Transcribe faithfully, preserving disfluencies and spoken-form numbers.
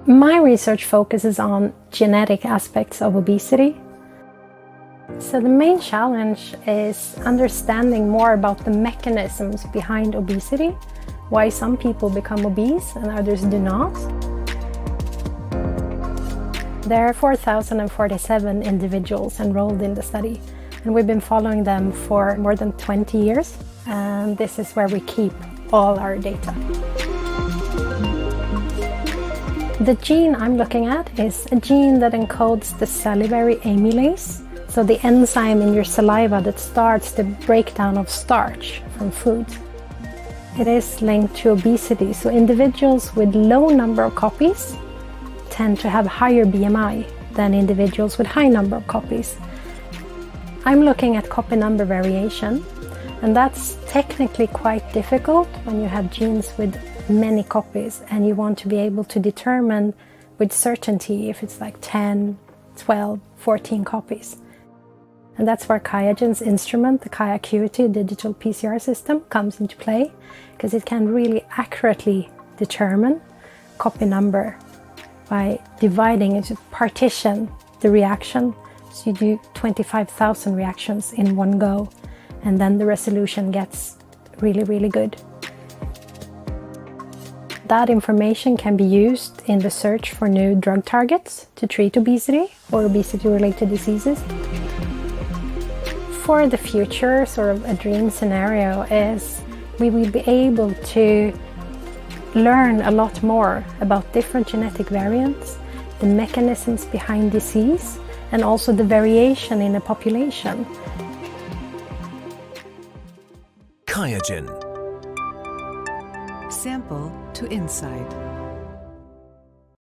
My research focuses on genetic aspects of obesity. So the main challenge is understanding more about the mechanisms behind obesity, why some people become obese and others do not. There are four thousand forty-seven individuals enrolled in the study, and we've been following them for more than twenty years, and this is where we keep all our data. The gene I'm looking at is a gene that encodes the salivary amylase, so the enzyme in your saliva that starts the breakdown of starch from food. It is linked to obesity, so individuals with low number of copies tend to have higher B M I than individuals with high number of copies. I'm looking at copy number variation, and that's technically quite difficult when you have genes with many copies and you want to be able to determine with certainty if it's like ten, twelve, fourteen copies. And that's where QIAGEN's instrument, the QIAcuity digital P C R system, comes into play, because it can really accurately determine copy number by dividing into partition the reaction. So you do twenty-five thousand reactions in one go, and then the resolution gets really, really good. That information can be used in the search for new drug targets to treat obesity or obesity-related diseases. For the future, sort of a dream scenario is we will be able to learn a lot more about different genetic variants, the mechanisms behind disease, and also the variation in a population. QIAGEN. Sample to insight.